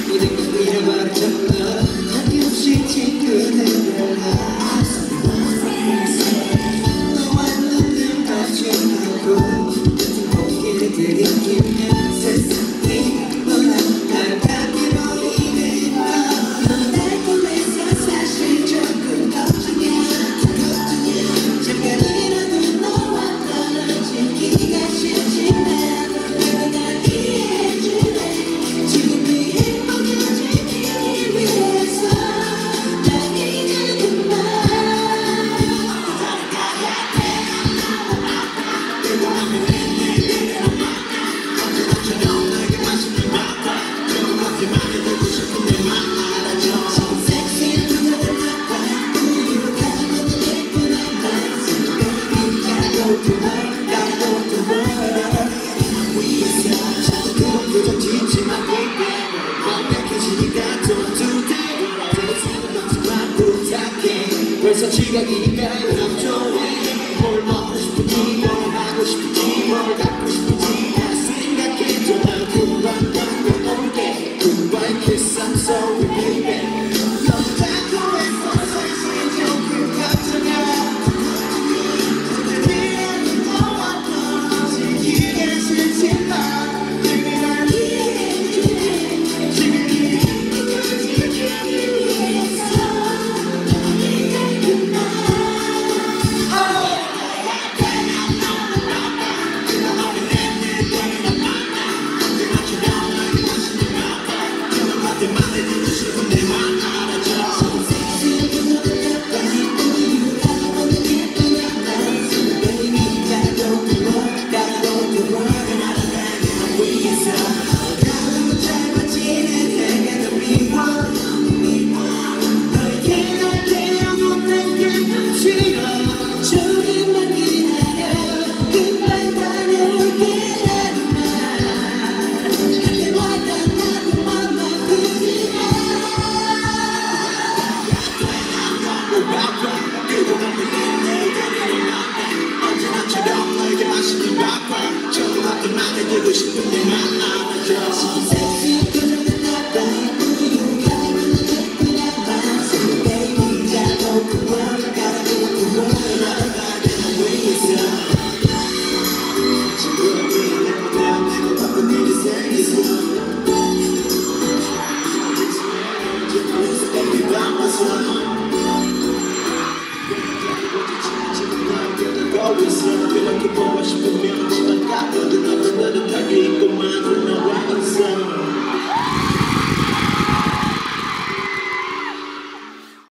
모든 걸 잃어버렸잖아. 아낌없이 친구들을 너와 눈을 마주하고 같은 공기를 들이키며 세상이 너랑 나답게 보이는 넌 달콤해서 사실 조금 걱정이야. 잠깐이라도 너와 떨어지기가 싫지만 내가 날 이해해줄래. 지금이 행복해지기 위해서 난 이제 그만 일하러가야 돼. 언제나처럼 내게 맛있는 맛과 조금밖에만 되고 싶은 내 맘 알아줘. 지금 섹시한 그녀를 맡아 우리로 가면 예쁜 엄마. So baby gotta go to work, gotta go to work. 위에서 자꾸 그런 표정 짓지 마 baby. 완벽해지니까 don't do that. 대수는 없지만 부탁해. 벌써 지각이니까 협조해. 뭘 먹고 싶은지 뭘 하고 싶은지 뭘 갖고 싶은지 다 생각해줘. 난 금방 올게. Goodbye kiss I'm so